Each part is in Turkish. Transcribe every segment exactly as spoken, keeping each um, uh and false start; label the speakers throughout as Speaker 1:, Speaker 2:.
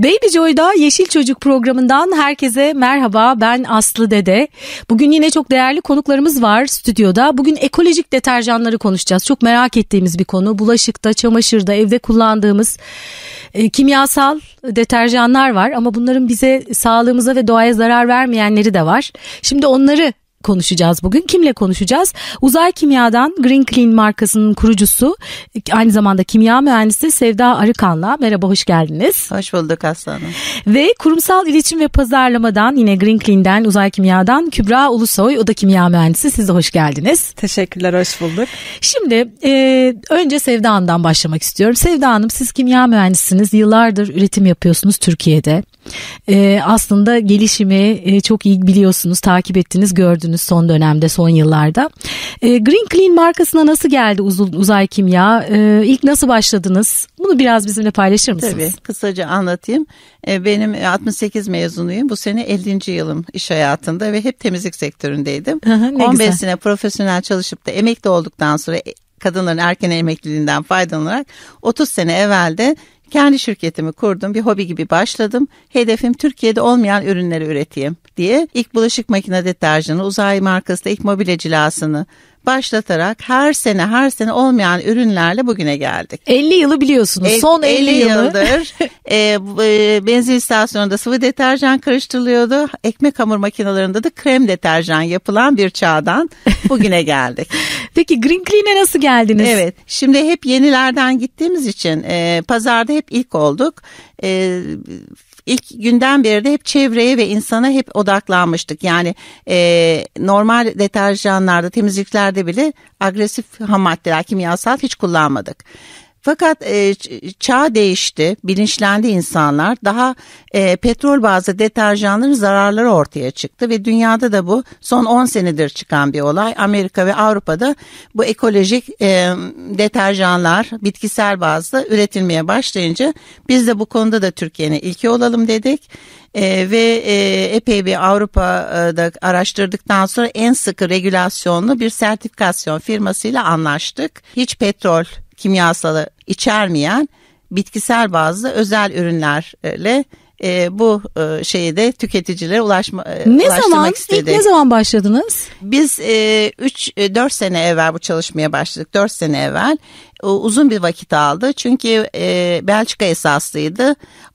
Speaker 1: Baby Joy'da Yeşil Çocuk programından herkese merhaba, ben Aslı Dede. Bugün yine çok değerli konuklarımız var stüdyoda. Bugün ekolojik deterjanları konuşacağız. Çok merak ettiğimiz bir konu. Bulaşıkta, çamaşırda, evde kullandığımız e, kimyasal deterjanlar var. Ama bunların bize, sağlığımıza ve doğaya zarar vermeyenleri de var. Şimdi onları konuşacağız bugün. Kimle konuşacağız? Uzay Kimya'dan Green Clean markasının kurucusu, aynı zamanda kimya mühendisi Sevda Arıkan'la. Merhaba, hoş geldiniz.
Speaker 2: Hoş bulduk Aslanım.
Speaker 1: Ve kurumsal iletişim ve pazarlamadan, yine Green Clean'den, Uzay Kimya'dan Kübra Ulusoy. O da kimya mühendisi. Siz de hoş geldiniz.
Speaker 3: Teşekkürler, hoş bulduk.
Speaker 1: Şimdi e, önce Sevda Hanım'dan başlamak istiyorum. Sevda Hanım, siz kimya mühendisiniz. Yıllardır üretim yapıyorsunuz Türkiye'de. E, aslında gelişimi e, çok iyi biliyorsunuz, takip ettiniz, gördünüz son dönemde, son yıllarda. E, Green Clean markasına nasıl geldi Uz- Uzay Kimya? E, ilk nasıl başladınız? Bunu biraz bizimle paylaşır mısınız?
Speaker 2: Tabii, kısaca anlatayım. E, benim altmış sekiz mezunuyum. Bu sene ellinci yılım iş hayatında ve hep temizlik sektöründeydim.
Speaker 1: Aha,
Speaker 2: on beş
Speaker 1: güzel.
Speaker 2: sene profesyonel çalışıp da emekli olduktan sonra kadınların erken emekliliğinden faydalanarak otuz sene evvel de kendi şirketimi kurdum. Bir hobi gibi başladım. Hedefim Türkiye'de olmayan ürünleri üreteyim diye. İlk bulaşık makine deterjanı, Uzay markası da ilk mobilya cilasını başlatarak her sene her sene olmayan ürünlerle bugüne geldik.
Speaker 1: elli yılı biliyorsunuz.
Speaker 2: E,
Speaker 1: Son elli,
Speaker 2: elli
Speaker 1: yılı.
Speaker 2: yıldır e, e, benzin istasyonunda sıvı deterjan karıştırılıyordu. Ekmek hamur makinelerinde de krem deterjan yapılan bir çağdan bugüne geldik.
Speaker 1: Peki Green Clean'e nasıl geldiniz?
Speaker 2: Evet, şimdi hep yenilerden gittiğimiz için e, pazarda hep ilk olduk. E, İlk günden beri de hep çevreye ve insana hep odaklanmıştık. Yani e, normal deterjanlarda, temizliklerde bile agresif ham maddeler, kimyasal hiç kullanmadık. Fakat e, çağ değişti, bilinçlendi insanlar. Daha e, petrol bazlı deterjanların zararları ortaya çıktı ve dünyada da bu son on senedir çıkan bir olay. Amerika ve Avrupa'da bu ekolojik e, deterjanlar bitkisel bazlı üretilmeye başlayınca biz de bu konuda da Türkiye'nin ilki olalım dedik. Ee, ve e, epey bir Avrupa'da araştırdıktan sonra en sıkı regülasyonlu bir sertifikasyon firmasıyla anlaştık. Hiç petrol kimyasalı içermeyen bitkisel bazlı özel ürünlerle e, bu e, şeyi de tüketicilere ulaşma,
Speaker 1: ne
Speaker 2: ulaştırmak
Speaker 1: zaman,
Speaker 2: istedik.
Speaker 1: İlk ne zaman başladınız?
Speaker 2: Biz üç dört sene evvel bu çalışmaya başladık. dört sene evvel. Uzun bir vakit aldı. Çünkü e, Belçika esaslıydı.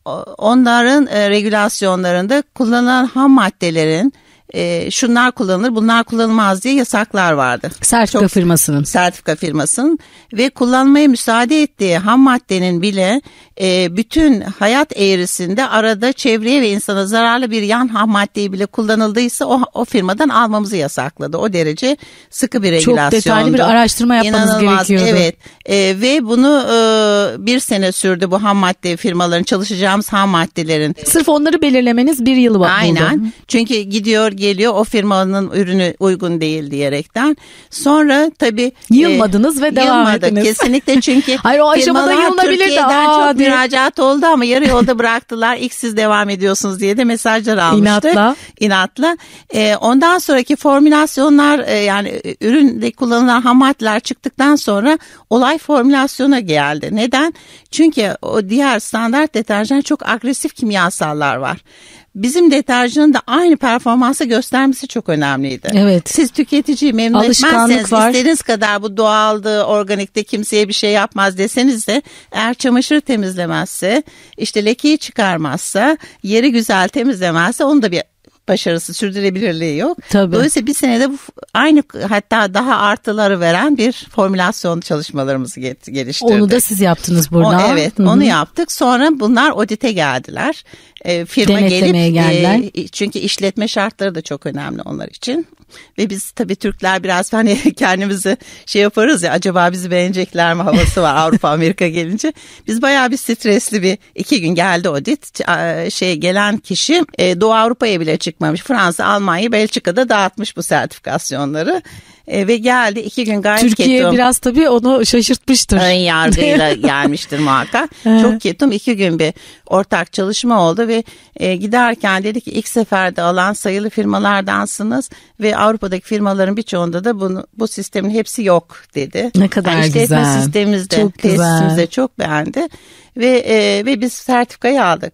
Speaker 2: Onların e, regülasyonlarında kullanılan ham maddelerin e, şunlar kullanılır, bunlar kullanılmaz diye yasaklar vardı.
Speaker 1: Sertifika
Speaker 2: Çok,
Speaker 1: firmasının.
Speaker 2: Sertifika firmasının ve kullanmaya müsaade ettiği ham maddenin bile e, bütün hayat eğrisinde arada çevreye ve insana zararlı bir yan ham maddeyi bile kullanıldıysa o, o firmadan almamızı yasakladı. O derece sıkı bir regülasyondu.
Speaker 1: Çok detaylı bir araştırma yapmanız
Speaker 2: İnanılmaz,
Speaker 1: gerekiyordu.
Speaker 2: evet. E, ve bunu e, bir sene sürdü bu ham madde firmaların, çalışacağımız ham maddelerin.
Speaker 1: Sırf onları belirlemeniz bir yılı buldu.
Speaker 2: Aynen. Çünkü gidiyor geliyor o firmanın ürünü uygun değil diyerekten. Sonra tabii
Speaker 1: yılmadınız
Speaker 2: e,
Speaker 1: ve devam
Speaker 2: yılmadık
Speaker 1: ettiniz.
Speaker 2: Kesinlikle, çünkü
Speaker 1: hayır, o aşamada yılınabilirdi.
Speaker 2: Türkiye'den
Speaker 1: Aa,
Speaker 2: çok
Speaker 1: diye.
Speaker 2: müracaat oldu ama yarı yolda bıraktılar. İlk siz devam ediyorsunuz diye de mesajlar almıştık.
Speaker 1: İnatla.
Speaker 2: İnatla. E, ondan sonraki formülasyonlar e, yani üründe kullanılan ham maddeler çıktıktan sonra olay formülasyona geldi. Neden? Çünkü o diğer standart deterjan çok agresif kimyasallar var. Bizim deterjanın da aynı performansı göstermesi çok önemliydi.
Speaker 1: Evet.
Speaker 2: Siz tüketiciyi memnun
Speaker 1: Alışkanlık
Speaker 2: etmezseniz,
Speaker 1: var.
Speaker 2: istediğiniz kadar bu doğaldı, organikte kimseye bir şey yapmaz deseniz de eğer çamaşır temizlemezse, işte lekeyi çıkarmazsa, yeri güzel temizlemezse onun da bir başarısı, sürdürülebilirliği yok.
Speaker 1: Tabii.
Speaker 2: Dolayısıyla bir senede bu aynı, hatta daha artıları veren bir formülasyon çalışmalarımızı geliştirdik.
Speaker 1: Onu da siz yaptınız burada.
Speaker 2: O, evet,
Speaker 1: Hı-hı.
Speaker 2: onu yaptık. Sonra bunlar audite geldiler. E, firma
Speaker 1: Denetlemeye
Speaker 2: gelip
Speaker 1: geldiler.
Speaker 2: E, çünkü işletme şartları da çok önemli onlar için. Ve biz tabii Türkler biraz hani kendimizi şey yaparız ya, acaba bizi beğenecekler mi havası var Avrupa Amerika gelince. Biz bayağı bir stresli bir iki gün geldi audit. Şey gelen kişi e, Doğu Avrupa'ya bile çıkmamış. Fransa, Almanya, Belçika'da dağıtmış bu sertifikasyonları. E, ve geldi iki gün gayet
Speaker 1: Türkiye
Speaker 2: ketum.
Speaker 1: biraz tabii onu şaşırtmıştır.
Speaker 2: Ön yargıyla gelmiştir muhakkak. Çok ketum, iki gün bir ortak çalışma oldu ve e, giderken dedi ki ilk seferde alan sayılı firmalardansınız ve Avrupa'daki firmaların birçoğunda da bunu, bu sistemin hepsi yok dedi.
Speaker 1: Ne kadar
Speaker 2: yani işletme
Speaker 1: güzel.
Speaker 2: sistemimizde,
Speaker 1: Çok
Speaker 2: tesisimizde
Speaker 1: güzel.
Speaker 2: çok beğendi ve e, ve biz sertifikayı aldık.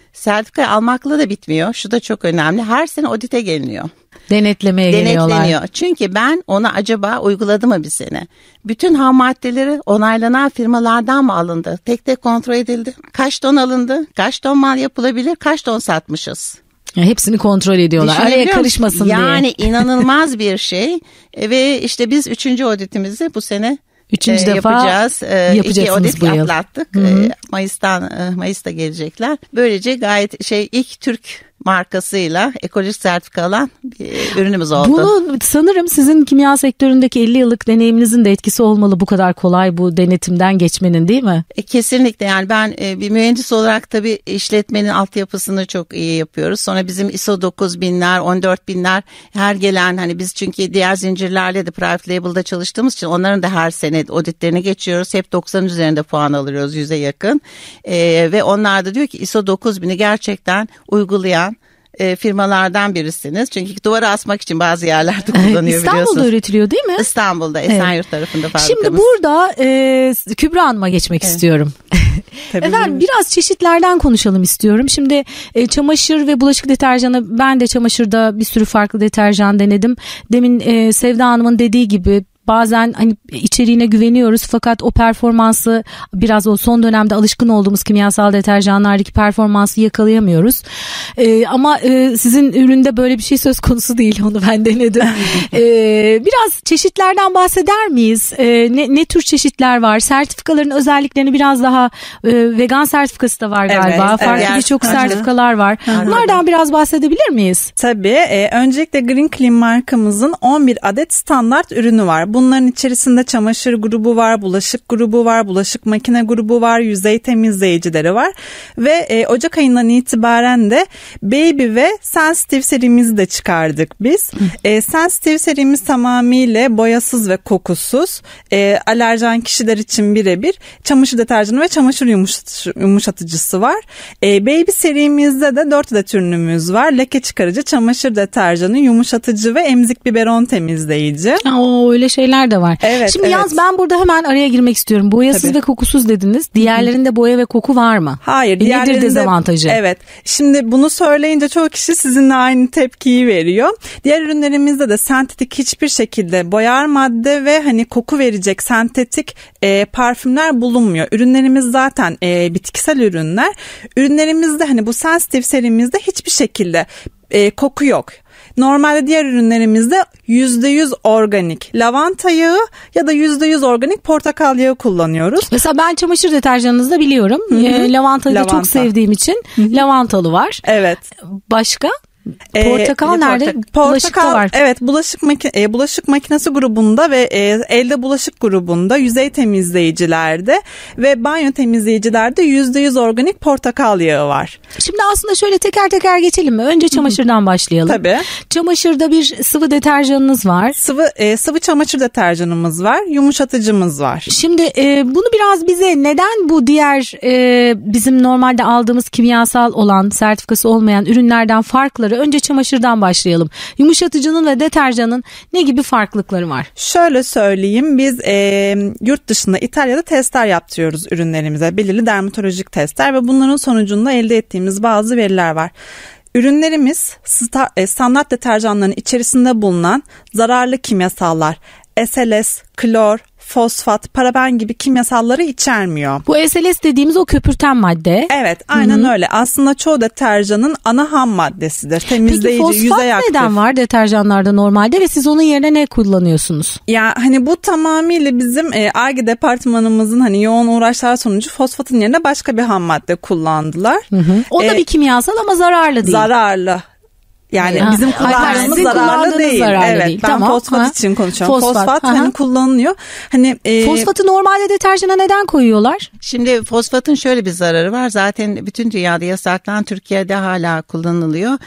Speaker 2: sertifika almakla da bitmiyor. Şu da çok önemli. Her sene audite geliniyor.
Speaker 1: Denetlemeye geliyorlar.
Speaker 2: Denetleniyor. Çünkü ben ona acaba uyguladı mı bir sene? Bütün ham maddeleri onaylanan firmalardan mı alındı? Tek tek kontrol edildi. Kaç ton alındı? Kaç ton mal yapılabilir? Kaç ton satmışız?
Speaker 1: Ya hepsini kontrol ediyorlar. Araya karışmasın
Speaker 2: yani
Speaker 1: diye.
Speaker 2: Yani inanılmaz bir şey. Ve işte biz üçüncü auditimizi bu sene
Speaker 1: Üçüncü
Speaker 2: e,
Speaker 1: defa
Speaker 2: yapacağız. E, iki audit
Speaker 1: bu yıl.
Speaker 2: atlattık. E, Mayıs'tan e, Mayıs'ta gelecekler. Böylece gayet şey ilk Türk markasıyla ekolojik sertifika alan bir ürünümüz oldu.
Speaker 1: Bunu sanırım sizin kimya sektöründeki elli yıllık deneyiminizin de etkisi olmalı bu kadar kolay bu denetimden geçmenin, değil mi?
Speaker 2: E, kesinlikle yani ben e, bir mühendis olarak tabii işletmenin altyapısını çok iyi yapıyoruz. Sonra bizim I S O dokuz binler, on dört binler her gelen hani biz çünkü diğer zincirlerle de private label'da çalıştığımız için onların da her sene auditlerini geçiyoruz. Hep doksan üzerinde puan alıyoruz, yüze yakın. E, ve onlar da diyor ki I S O dokuz bini gerçekten uygulayan E, firmalardan birisiniz. Çünkü duvara asmak için bazı yerlerde kullanıyor biliyorsunuz.
Speaker 1: İstanbul'da üretiliyor değil mi?
Speaker 2: İstanbul'da, Esenyurt evet. tarafında fabrikamız.
Speaker 1: Şimdi burada e, Kübra Hanım'a geçmek evet. istiyorum. Efendim biraz çeşitlerden konuşalım istiyorum. Şimdi e, çamaşır ve bulaşık deterjanı, ben de çamaşırda bir sürü farklı deterjan denedim. Demin e, Sevda Hanım'ın dediği gibi bazen hani içeriğine güveniyoruz fakat o performansı biraz o son dönemde alışkın olduğumuz kimyasal deterjanlardaki performansı yakalayamıyoruz. Ee, ama e, sizin üründe böyle bir şey söz konusu değil, onu ben denedim. ee, biraz çeşitlerden bahseder miyiz? Ee, ne, ne tür çeşitler var? Sertifikaların özelliklerini biraz daha e, vegan sertifikası da var galiba. Evet, farklı evet. birçok sertifikalar var. Bunlardan biraz bahsedebilir miyiz?
Speaker 3: Tabii. E, öncelikle Green Clean markamızın on bir adet standart ürünü var. Bunların içerisinde çamaşır grubu var, bulaşık grubu var, bulaşık makine grubu var, yüzey temizleyicileri var ve e, Ocak ayından itibaren de Baby ve Sensitive serimizi de çıkardık biz. E, Sensitive serimiz tamamıyla boyasız ve kokusuz, e, alerjen kişiler için birebir çamaşır deterjanı ve çamaşır yumuşatıcı, yumuşatıcısı var. E, Baby serimizde de dört adet ürünümüz var. Leke çıkarıcı, çamaşır deterjanı, yumuşatıcı ve emzik biberon temizleyici.
Speaker 1: Oo, öyle şeyler de var.
Speaker 3: Evet,
Speaker 1: Şimdi
Speaker 3: evet.
Speaker 1: yalnız ben burada hemen araya girmek istiyorum. Boyasız Tabii. ve kokusuz dediniz. Diğerlerinde boya ve koku var mı?
Speaker 3: Hayır.
Speaker 1: E nedir dezavantajı?
Speaker 3: Evet. Şimdi bunu söyleyince çoğu kişi sizinle aynı tepkiyi veriyor. Diğer ürünlerimizde de sentetik hiçbir şekilde boyar madde ve hani koku verecek sentetik e, parfümler bulunmuyor. Ürünlerimiz zaten e, bitkisel ürünler. Ürünlerimizde hani bu sensitive serimizde hiçbir şekilde e, koku yok. Normalde diğer ürünlerimizde yüzde yüz organik lavanta yağı ya da yüzde yüz organik portakal yağı kullanıyoruz.
Speaker 1: Mesela ben çamaşır deterjanınızda biliyorum. E, lavantayı Lavanta. da çok sevdiğim için Hı-hı. lavantalı var.
Speaker 3: Evet.
Speaker 1: Başka? Portakal ee, nerede?
Speaker 3: Portakal, Bulaşıkta var. Evet, bulaşık maki- e, bulaşık makinesi grubunda ve e, elde bulaşık grubunda, yüzey temizleyicilerde ve banyo temizleyicilerde yüzde yüz organik portakal yağı var.
Speaker 1: Şimdi aslında şöyle teker teker geçelim mi? Önce çamaşırdan başlayalım.
Speaker 3: Tabii.
Speaker 1: Çamaşırda bir sıvı deterjanınız var.
Speaker 3: Sıvı e, sıvı çamaşır deterjanımız var, yumuşatıcımız var.
Speaker 1: Şimdi e, bunu biraz bize neden bu diğer e, bizim normalde aldığımız kimyasal olan, sertifikası olmayan ürünlerden farkları? Önce çamaşırdan başlayalım. Yumuşatıcının ve deterjanın ne gibi farklılıkları var?
Speaker 3: Şöyle söyleyeyim, biz e, yurt dışında İtalya'da testler yaptırıyoruz ürünlerimize. Belirli dermatolojik testler ve bunların sonucunda elde ettiğimiz bazı veriler var. Ürünlerimiz standart deterjanların içerisinde bulunan zararlı kimyasallar, S L S, klor, fosfat, paraben gibi kimyasalları içermiyor.
Speaker 1: Bu S L S dediğimiz o köpürten madde.
Speaker 3: Evet, aynen Hı-hı. öyle. Aslında çoğu deterjanın ana ham maddesidir. Temizleyici,
Speaker 1: Peki,
Speaker 3: yüzey aktif.
Speaker 1: neden var deterjanlarda normalde ve siz onun yerine ne kullanıyorsunuz?
Speaker 3: Ya hani bu tamamıyla bizim e, Ar-Ge departmanımızın hani yoğun uğraşlar sonucu fosfatın yerine başka bir ham madde kullandılar.
Speaker 1: Hı-hı. O da ee, bir kimyasal ama zararlı değil.
Speaker 3: Zararlı. Yani ha. bizim kullandığımız
Speaker 1: Hayır,
Speaker 3: zararlı değil.
Speaker 1: Zararlı
Speaker 3: evet,
Speaker 1: değil.
Speaker 3: ben
Speaker 1: tamam.
Speaker 3: fosfat ha. için konuşuyorum.
Speaker 1: Fosfat,
Speaker 3: fosfat hani kullanılıyor. Hani
Speaker 1: e... Fosfatı normalde deterjana neden koyuyorlar?
Speaker 2: Şimdi fosfatın şöyle bir zararı var. Zaten bütün dünyada yasaklanan, Türkiye'de hala kullanılıyor.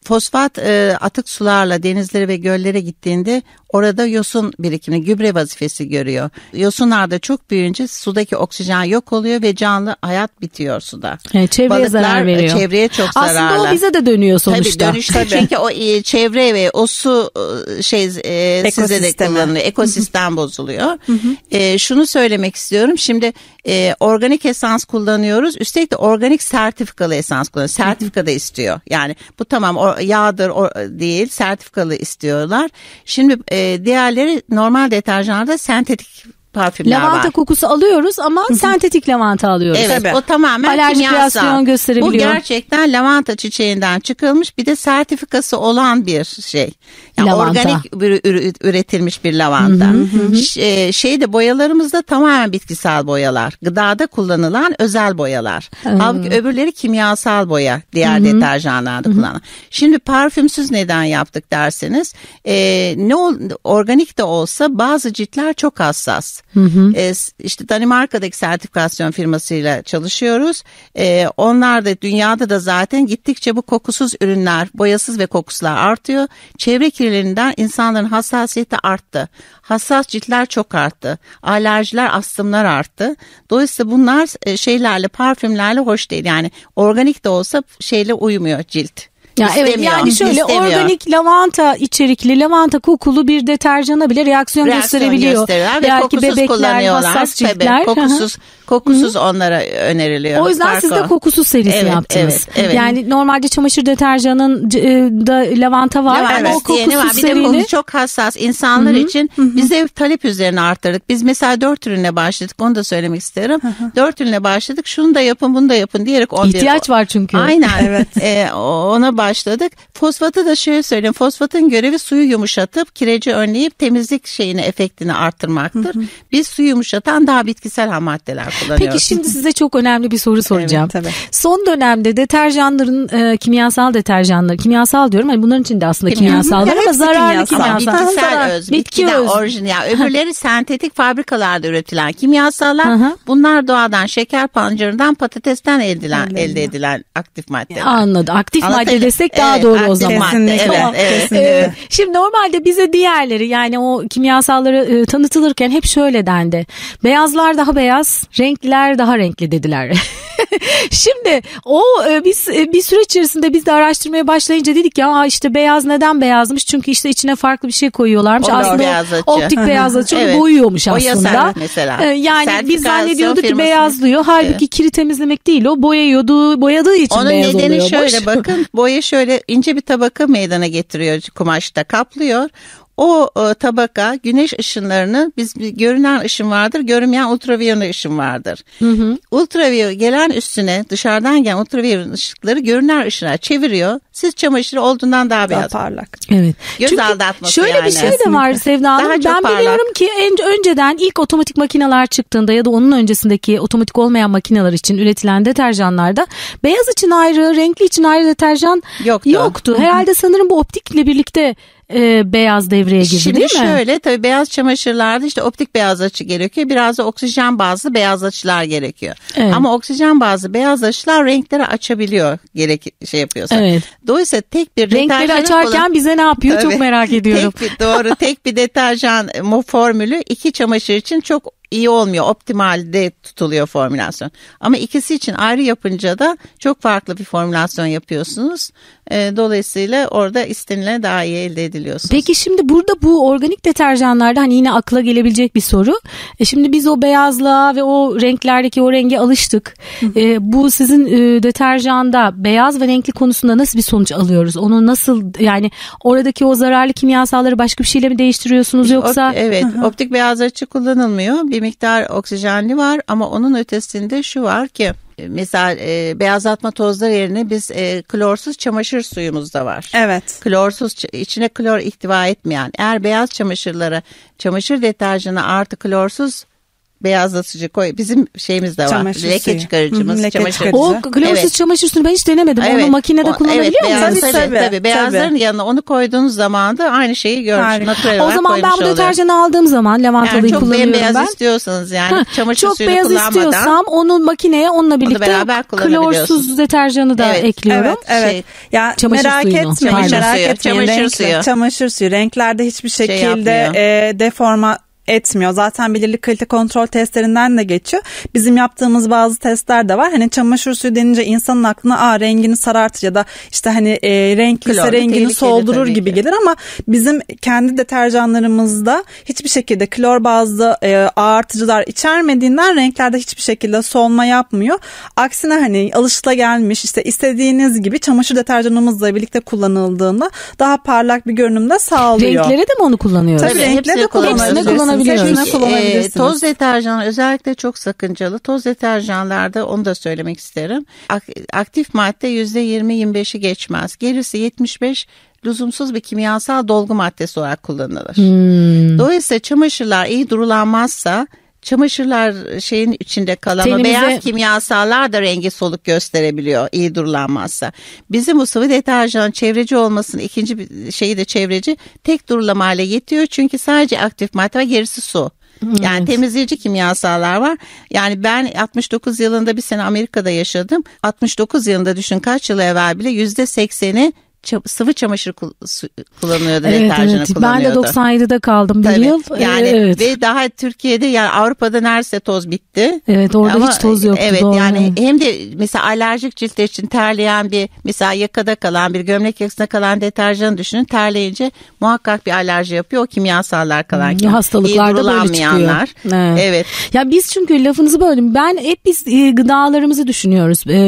Speaker 2: fosfat e, atık sularla denizlere ve göllere gittiğinde orada yosun birikimi, gübre vazifesi görüyor. Yosunlar da çok büyüyünce sudaki oksijen yok oluyor ve canlı hayat bitiyor suda.
Speaker 1: Evet, çevreye
Speaker 2: Balıklar,
Speaker 1: zarar veriyor.
Speaker 2: Çevreye çok zararlı.
Speaker 1: Aslında o bize de dönüyor sonuçta.
Speaker 2: Tabii dönüşte çünkü o e, çevre ve o su e, şey e, size de kullanılıyor. Ekosistem bozuluyor. E, şunu söylemek istiyorum. Şimdi e, organik esans kullanıyoruz. Üstelik de organik sertifikalı esans kullanıyoruz. Sertifika da istiyor. Yani bu tamam o, yağdır o, değil, sertifikalı istiyorlar. Şimdi e, diğerleri normal deterjanlarda sentetik parfümler
Speaker 1: lavanta
Speaker 2: var.
Speaker 1: kokusu alıyoruz ama sentetik lavanta alıyoruz.
Speaker 2: Evet,
Speaker 3: Tabii.
Speaker 2: o tamamen
Speaker 1: alerjik
Speaker 2: kimyasal.
Speaker 1: reaksiyon gösterebiliyor.
Speaker 2: Bu gerçekten lavanta çiçeğinden çıkılmış bir de sertifikası olan bir şey. Yani
Speaker 1: Lavanta.
Speaker 2: organik üretilmiş bir lavanta. Hı hı hı. Ş- şeyde boyalarımızda tamamen bitkisel boyalar. Gıdada kullanılan özel boyalar. Hı. Halbuki öbürleri kimyasal boya. Diğer hı hı. deterjanlarda kullanılan. Şimdi parfümsüz neden yaptık derseniz e, ne ol, organik de olsa bazı ciltler çok hassas. Hı hı. E, işte Danimarka'daki sertifikasyon firmasıyla çalışıyoruz. E, onlar da dünyada da zaten gittikçe bu kokusuz ürünler, boyasız ve kokusuzlar artıyor. Çevre kirliliğinden insanların hassasiyeti arttı. Hassas ciltler çok arttı. Alerjiler, astımlar arttı. Dolayısıyla bunlar şeylerle, parfümlerle hoş değil. Yani organik de olsa şeyle uymuyor cilt.
Speaker 1: Ya evet, yani şöyle istemiyor. Organik lavanta içerikli, lavanta kokulu bir deterjana bile reaksiyon, reaksiyon gösterebiliyor. Belki bebekler, hassas ciltler.
Speaker 2: Tabii, kokusuz, kokusuz onlara öneriliyor.
Speaker 1: O yüzden Fark siz de kokusuz serisi
Speaker 2: evet,
Speaker 1: yaptınız.
Speaker 2: Evet, evet.
Speaker 1: Yani normalde çamaşır deterjanın da lavanta var
Speaker 2: lavanta
Speaker 1: ama o kokusuz
Speaker 2: var. Bir
Speaker 1: serili.
Speaker 2: de çok hassas insanlar Hı-hı. için Hı-hı. biz de talep üzerine arttırdık. Biz mesela dört ürüne başladık, onu da söylemek isterim. Hı-hı. Dört ürüne başladık, şunu da yapın, bunu da yapın diyerek on bir.
Speaker 1: İhtiyaç var çünkü.
Speaker 2: Aynen. Evet. e, ona başladık. Fosfatı da şöyle söyleyeyim. Fosfatın görevi suyu yumuşatıp kireci önleyip temizlik şeyini, efektini arttırmaktır. Hı hı. Biz suyu yumuşatan daha bitkisel ham maddeler kullanıyoruz.
Speaker 1: Peki şimdi size çok önemli bir soru soracağım.
Speaker 3: Evet,
Speaker 1: son dönemde deterjanların e, kimyasal deterjanlar, kimyasal diyorum hani bunların içinde aslında kimyasal var ama zararlı kimyasal.
Speaker 2: Ama bitkisel öz,
Speaker 1: bitki
Speaker 2: bitkiden
Speaker 1: öz.
Speaker 2: orijinal. Öbürleri sentetik fabrikalarda üretilen kimyasallar. Hı hı. Bunlar doğadan, şeker pancarından, patatesten elde edilen, elde edilen aktif maddeler.
Speaker 1: Anladım. Aktif
Speaker 2: Anlatayım.
Speaker 1: madde desek daha
Speaker 2: evet,
Speaker 1: doğru o zaman.
Speaker 3: Kesinlikle.
Speaker 2: Evet,
Speaker 1: tamam.
Speaker 2: evet,
Speaker 1: kesinlikle. Ee, şimdi normalde bize diğerleri yani o kimyasalları e, tanıtılırken hep şöyle dendi. Beyazlar daha beyaz, renkliler daha renkli dediler. Şimdi o e, biz e, bir süreç içerisinde biz de araştırmaya başlayınca dedik ya işte beyaz neden beyazmış? Çünkü işte içine farklı bir şey koyuyorlarmış.
Speaker 2: Olur,
Speaker 1: aslında
Speaker 2: beyazlatıcı.
Speaker 1: optik beyazlatıcı onu
Speaker 2: evet.
Speaker 1: boyuyormuş aslında.
Speaker 2: Boya mesela.
Speaker 1: Ee, yani biz zannediyorduk ki beyazlıyor. Halbuki
Speaker 2: evet.
Speaker 1: kiri temizlemek değil o boyuyordu, boyadığı için
Speaker 2: Onun
Speaker 1: beyaz oluyormuş.
Speaker 2: Onun nedeni şöyle bakın boya şöyle ince bir tabaka meydana getiriyor, kumaşta kaplıyor. O e, tabaka güneş ışınlarını biz görünen ışın vardır, görünmeyen ultraviyole ışın vardır. Hı hı. Ultraviyole gelen üstüne dışarıdan gelen ultraviyole ışıkları görünen ışına çeviriyor. Siz çamaşırı olduğundan daha beyaz.
Speaker 3: Daha parlak.
Speaker 1: Evet.
Speaker 2: Göz
Speaker 1: Çünkü
Speaker 2: aldatması
Speaker 1: şöyle
Speaker 2: yani.
Speaker 1: bir şey de var Sevda Hanım. Ben parlak. biliyorum ki en, önceden ilk otomatik makineler çıktığında ya da onun öncesindeki otomatik olmayan makineler için üretilen deterjanlarda beyaz için ayrı, renkli için ayrı deterjan yoktu. yoktu. Herhalde sanırım bu optikle birlikte E, beyaz devreye girdi
Speaker 2: Şimdi
Speaker 1: değil mi?
Speaker 2: Şimdi şöyle tabii beyaz çamaşırlarda işte optik beyazlatıcı gerekiyor. Biraz da oksijen bazlı beyazlatıcılar gerekiyor. Evet. Ama oksijen bazlı beyazlatıcılar renkleri açabiliyor gerek şey yapıyorsa. Evet. Dolayısıyla tek bir
Speaker 1: renkleri açarken olan, bize ne yapıyor tabii, çok merak ediyorum.
Speaker 2: Tek bir, doğru tek bir deterjan formülü iki çamaşır için çok iyi olmuyor. Optimalde tutuluyor formülasyon. Ama ikisi için ayrı yapınca da çok farklı bir formülasyon yapıyorsunuz. E, dolayısıyla orada istenileni daha iyi elde ediliyorsunuz.
Speaker 1: Peki şimdi burada bu organik deterjanlarda hani yine akla gelebilecek bir soru. E şimdi biz o beyazlığa ve o renklerdeki o renge alıştık. E, bu sizin e, deterjanda beyaz ve renkli konusunda nasıl bir sonuç alıyoruz? Onu nasıl yani oradaki o zararlı kimyasalları başka bir şeyle mi değiştiriyorsunuz yoksa?
Speaker 2: Op, evet Aha. optik beyazlatıcı kullanılmıyor. Bir miktar oksijenli var ama onun ötesinde şu var ki mesela e, beyazlatma tozları yerine biz e, klorsuz çamaşır suyumuz da var.
Speaker 3: Evet.
Speaker 2: Klorsuz içine klor ihtiva etmeyen eğer beyaz çamaşırlara çamaşır deterjanı artı klorsuz beyazlatıcı koy. Bizim şeyimiz de var.
Speaker 3: Çamaşır
Speaker 2: leke
Speaker 3: suyu.
Speaker 2: çıkarıcımız.
Speaker 3: Hı hı, leke
Speaker 2: çamaşır.
Speaker 3: çıkarıcı.
Speaker 1: O klorsuz
Speaker 2: Evet.
Speaker 1: çamaşır suyunu ben hiç denemedim.
Speaker 2: Evet.
Speaker 1: Onu makinede
Speaker 2: O-
Speaker 1: kullanabiliyor
Speaker 2: evet,
Speaker 1: muyuz?
Speaker 2: beyaz,
Speaker 3: Tabii,
Speaker 2: tabii,
Speaker 3: tabii,
Speaker 2: Beyazların
Speaker 3: tabii.
Speaker 2: yanına onu koyduğunuz zaman da aynı şeyi görmüş.
Speaker 3: Harika.
Speaker 2: Natürel
Speaker 1: O
Speaker 2: olarak
Speaker 1: zaman ben
Speaker 2: koymuş
Speaker 1: bu
Speaker 2: oluyor.
Speaker 1: deterjanı aldığım zaman lavantalıyı
Speaker 2: Yani çok
Speaker 1: kullanıyorum
Speaker 2: bembeyaz
Speaker 1: ben.
Speaker 2: istiyorsanız yani
Speaker 1: Ha,
Speaker 2: çamaşır
Speaker 1: çok
Speaker 2: suyunu
Speaker 1: beyaz
Speaker 2: kullanmadan.
Speaker 1: istiyorsam onu makineye onunla birlikte
Speaker 2: beraber kullanabiliyorsun.
Speaker 1: klorsuz deterjanı da
Speaker 2: Evet,
Speaker 1: ekliyorum.
Speaker 3: Evet, evet.
Speaker 2: Şey,
Speaker 3: ya
Speaker 1: çamaşır
Speaker 3: merak
Speaker 1: suyunu,
Speaker 3: etmeyin,
Speaker 1: çamaşır
Speaker 3: merak
Speaker 2: suyu,
Speaker 3: etmeyin.
Speaker 2: çamaşır
Speaker 3: Renkler-
Speaker 2: suyu.
Speaker 3: Çamaşır suyu renklerde hiçbir
Speaker 2: Şey
Speaker 3: şekilde
Speaker 2: yapmıyor.
Speaker 3: e, deforma etmiyor. Zaten belirli kalite kontrol testlerinden de geçiyor. Bizim yaptığımız bazı testler de var. Hani çamaşır suyu denince insanın aklına aa rengini sarartır ya da işte hani e, renkliyse
Speaker 2: Klorlu
Speaker 3: rengini
Speaker 2: tehlikeli
Speaker 3: soldurur
Speaker 2: tabii
Speaker 3: gibi
Speaker 2: ki.
Speaker 3: gelir ama bizim kendi deterjanlarımızda hiçbir şekilde klor bazlı e, ağartıcılar içermediğinden renklerde hiçbir şekilde solma yapmıyor. Aksine hani alışılagelmiş işte istediğiniz gibi çamaşır deterjanımızla birlikte kullanıldığında daha parlak bir görünümde sağlıyor.
Speaker 1: Renklere de mi onu kullanıyoruz?
Speaker 3: Tabii,
Speaker 2: Tabii,
Speaker 3: renklere
Speaker 2: hepsini
Speaker 3: de
Speaker 1: kullanabiliyoruz.
Speaker 3: kullanabilirsiniz.
Speaker 1: Kullanabiliyoruz.
Speaker 3: Hepsini
Speaker 2: Çünkü, e,
Speaker 3: kullanabilirsiniz.
Speaker 2: toz deterjan özellikle çok sakıncalı. Toz deterjanlarda onu da söylemek isterim. Ak- aktif madde yüzde yirmi yirmi beşi geçmez. Gerisi yetmiş beş lüzumsuz bir kimyasal dolgu maddesi olarak kullanılır.
Speaker 1: Hmm.
Speaker 2: Dolayısıyla çamaşırlar iyi durulanmazsa çamaşırlar şeyin içinde kalan ama
Speaker 1: Tenimize-
Speaker 2: beyaz kimyasallar da rengi soluk gösterebiliyor iyi durulanmazsa. Bizim bu sıvı deterjanın çevreci olmasının ikinci bir şeyi de çevreci tek durulamayla yetiyor çünkü sadece aktif madde ve gerisi su. Yani temizleyici kimyasallar var. Yani ben altmış dokuz yılında bir sene Amerika'da yaşadım. altmış dokuz yılında düşün kaç yıl evvel bile yüzde sekseni sıvı çamaşır kullanıyordu,
Speaker 1: Evet,
Speaker 2: deterjanı
Speaker 1: evet. Ben de
Speaker 2: kullanıyordu.
Speaker 1: doksan yedide kaldım bir
Speaker 2: Tabii.
Speaker 1: yıl.
Speaker 2: Yani
Speaker 1: evet.
Speaker 2: ve daha Türkiye'de yani Avrupa'da neredeyse toz bitti.
Speaker 1: Evet, orada
Speaker 2: Ama
Speaker 1: hiç toz yoktu.
Speaker 2: Evet
Speaker 1: doğru.
Speaker 2: yani hem de mesela alerjik ciltler için terleyen bir mesela yakada kalan bir gömlek yakasında kalan deterjanı düşünün terleyince muhakkak bir alerji yapıyor o kimyasallar kalan.
Speaker 1: Hmm, hastalıklar da böyle çıkıyor. Evet.
Speaker 2: Evet.
Speaker 1: Ya biz çünkü lafınızı böldüm. Ben hep biz e, gıdalarımızı düşünüyoruz. E,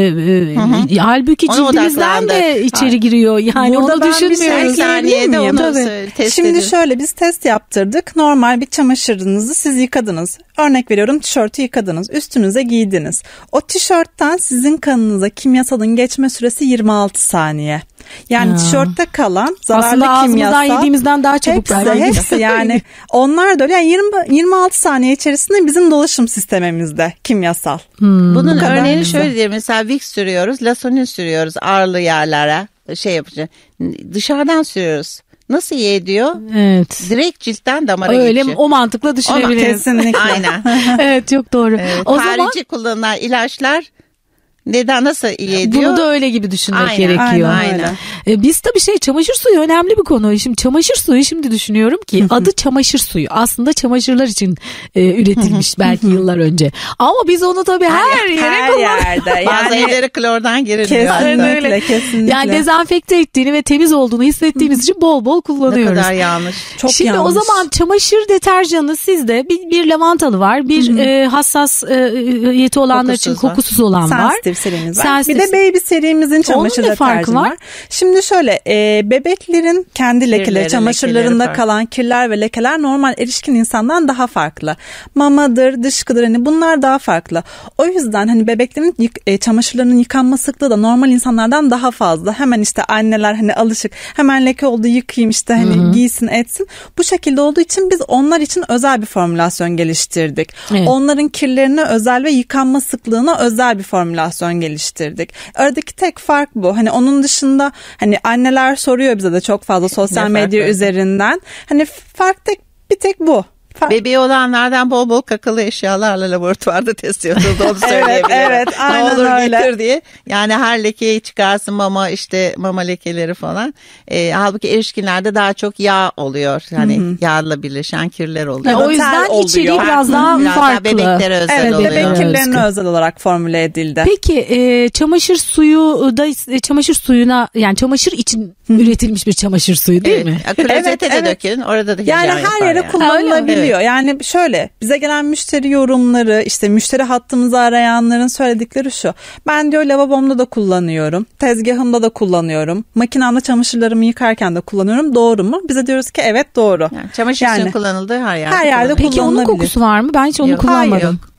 Speaker 1: e, halbuki
Speaker 2: Ona
Speaker 1: cildimizden de
Speaker 2: odaklandık.
Speaker 1: içeri giriyor. Yani
Speaker 3: Burada
Speaker 1: onu
Speaker 3: ben bir şey
Speaker 1: düşünmüyoruz.
Speaker 2: saniyede
Speaker 3: miyim?
Speaker 2: onu
Speaker 3: Tabii.
Speaker 2: söyle- test
Speaker 3: Şimdi
Speaker 2: edin.
Speaker 3: şöyle biz test yaptırdık. Normal bir çamaşırınızı siz yıkadınız. Örnek veriyorum tişörtü yıkadınız. Üstünüze giydiniz. O tişörtten sizin kanınıza kimyasalın geçme süresi yirmi altı saniye. Yani
Speaker 1: Ha.
Speaker 3: tişörtte kalan zararlı
Speaker 1: Aslında ağzımızdan
Speaker 3: kimyasal.
Speaker 1: yediğimizden daha çabuk.
Speaker 3: Hepsi,
Speaker 1: belki.
Speaker 3: hepsi yani onlar da öyle. Yani yirmi, yirmi altı saniye içerisinde bizim dolaşım sistemimizde kimyasal.
Speaker 1: Hmm.
Speaker 2: Bunun
Speaker 3: kadar
Speaker 2: örneğini
Speaker 3: güzel.
Speaker 2: şöyle diyelim. Mesela Vicks sürüyoruz, Lasonin sürüyoruz ağırlı yerlere. Şey yapıcı. Dışarıdan sürüyoruz. Nasıl iyi ediyor?
Speaker 1: Evet.
Speaker 2: Direkt ciltten damara
Speaker 1: Öyle
Speaker 2: geçiyor.
Speaker 1: o mantıkla düşünebiliriz.
Speaker 3: Kesinlikle.
Speaker 2: Aynen.
Speaker 1: Evet, çok doğru.
Speaker 2: Evet,
Speaker 1: O zaman
Speaker 2: harici kullanılan ilaçlar neden nasıl iyi ediyor?
Speaker 1: bunu da öyle gibi düşünmek
Speaker 2: Aynen,
Speaker 1: gerekiyor.
Speaker 3: aynen öyle.
Speaker 1: E, biz tabii şey çamaşır suyu önemli bir konu. Şimdi çamaşır suyu şimdi düşünüyorum ki adı çamaşır suyu. Aslında çamaşırlar için e, üretilmiş belki yıllar önce. Ama biz onu tabii her, yere
Speaker 3: Her
Speaker 1: kullanıyoruz.
Speaker 3: yerde.
Speaker 2: Bazı
Speaker 3: Yani
Speaker 2: evlere klordan giriliyor.
Speaker 3: kesinlikle, kesinlikle.
Speaker 1: Yani dezenfekte ettiğini ve temiz olduğunu hissettiğimiz için bol bol
Speaker 2: Ne
Speaker 1: kullanıyoruz.
Speaker 2: kadar yanlış.
Speaker 3: Çok
Speaker 1: Şimdi
Speaker 3: yanlış.
Speaker 1: o zaman çamaşır deterjanı sizde bir, bir lavantalı var, bir e, hassas e, yeti olanlar için
Speaker 2: Kokusuz var.
Speaker 1: kokusuz olan var.
Speaker 3: Sensitive serimiz var.
Speaker 1: Sensitive.
Speaker 3: Bir de baby serimizin çamaşır
Speaker 1: ne farkı
Speaker 3: deterjanı
Speaker 1: var?
Speaker 3: var. Şimdi şöyle e, bebeklerin kendi lekeleri,
Speaker 2: Kirleri,
Speaker 3: çamaşırlarında
Speaker 2: lekeleri farklı.
Speaker 3: kalan kirler ve lekeler normal erişkin insandan daha farklı. Mamadır, dışkıdır hani bunlar daha farklı. O yüzden hani bebeklerin yık, e, çamaşırlarının yıkanma sıklığı da normal insanlardan daha fazla. Hemen işte anneler hani alışık hemen leke oldu yıkayayım işte hani Hı-hı. giysin etsin. Bu şekilde olduğu için biz onlar için özel bir formülasyon geliştirdik.
Speaker 1: Evet.
Speaker 3: Onların kirlerine özel ve yıkanma sıklığına özel bir formülasyon geliştirdik. Aradaki tek fark bu. Hani onun dışında hani anneler soruyor bize de çok fazla sosyal
Speaker 2: Ne
Speaker 3: medya
Speaker 2: fark var?
Speaker 3: üzerinden. Hani fark tek bir tek bu. Fa-
Speaker 2: Bebeği olanlardan bol bol kakalı eşyalarla laboratuvarda test yapıldı onu söyleyebilirim.
Speaker 3: evet,
Speaker 2: Ne
Speaker 3: aynen
Speaker 2: olur
Speaker 3: öyle.
Speaker 2: getir diye. Yani her lekeyi çıkarsın mama işte mama lekeleri falan. E, halbuki erişkinlerde daha çok yağ oluyor. Hani yağla birleşen kirler oluyor.
Speaker 1: Yani o
Speaker 3: Otel
Speaker 1: yüzden
Speaker 3: oluyor.
Speaker 1: içeriği biraz daha
Speaker 2: Biraz daha
Speaker 1: farklı.
Speaker 2: bebeklere özel
Speaker 3: Evet,
Speaker 2: oluyor.
Speaker 3: bebek
Speaker 1: Evet.
Speaker 3: kirlerine özel olarak formüle edildi.
Speaker 1: Peki e, çamaşır suyu da e, çamaşır suyuna yani çamaşır için üretilmiş bir çamaşır suyu değil
Speaker 2: Evet.
Speaker 1: mi?
Speaker 2: Ya, klozete
Speaker 3: Evet,
Speaker 2: de
Speaker 3: evet.
Speaker 2: dökün. Orada da
Speaker 3: Yani
Speaker 2: hijyen
Speaker 3: her
Speaker 2: yapar
Speaker 3: yere
Speaker 2: yani.
Speaker 3: kullanılabiliyor. Yani şöyle bize gelen müşteri yorumları işte müşteri hattımızı arayanların söyledikleri şu. Ben diyor lavabomda da kullanıyorum. Tezgahımda da kullanıyorum. Makinemde çamaşırlarımı yıkarken de kullanıyorum. Doğru mu? Bize diyoruz ki evet doğru.
Speaker 2: Yani çamaşır
Speaker 3: Yani
Speaker 2: suyu kullanıldığı her yerde.
Speaker 3: her yerde
Speaker 2: kullanılıyor.
Speaker 1: Peki onun
Speaker 3: kullanılabilir.
Speaker 1: kokusu var mı? Ben hiç onu
Speaker 2: Yok.
Speaker 1: kullanmadım.
Speaker 2: Hayır, yok.